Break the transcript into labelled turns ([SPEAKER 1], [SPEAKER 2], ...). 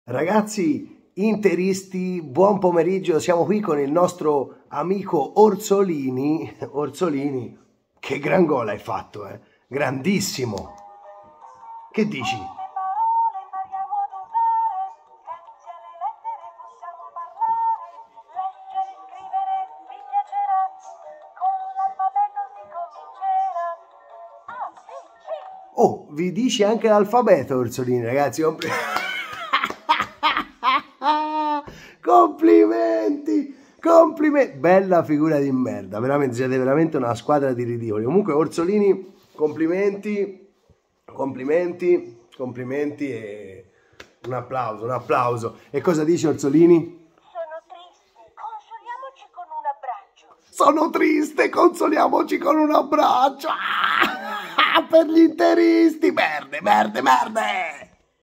[SPEAKER 1] Ragazzi interisti, buon pomeriggio, siamo qui con il nostro amico Orsolini. Orsolini, che gran gol hai fatto, grandissimo. Che dici? Oh, vi dici anche l'alfabeto, Orsolini, ragazzi. Complimenti, complimenti, bella figura di merda, veramente, siete veramente una squadra di ridicoli. Comunque Orsolini, complimenti, complimenti, complimenti e un applauso, un applauso. E cosa dici, Orsolini?
[SPEAKER 2] Sono triste, consoliamoci con un abbraccio.
[SPEAKER 1] Sono triste, consoliamoci con un abbraccio. Per gli interisti, merde, merde, merde.